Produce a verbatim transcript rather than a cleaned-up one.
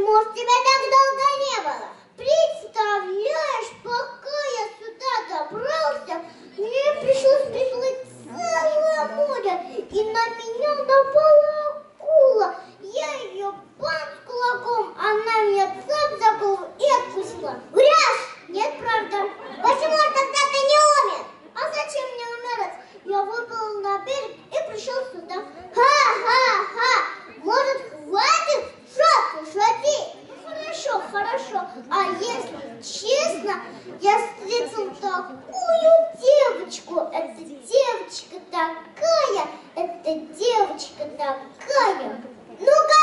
Может, тебя так долго не было? Представляешь, пока я сюда добрался, мне пришлось переплыть целое море, и на меня напала акула. Я ее бам с кулаком, она меня цап за голову и отпустила. Грязь! Нет, правда. Почему тогда ты не умер? А зачем мне умирать? Я выплыл на берег и пришел сюда. Ха-ха-ха! Может, хватит шутку шутить? Хорошо, хорошо. А если честно, я встретил такую девочку. Эта девочка такая, эта девочка такая. Ну-ка!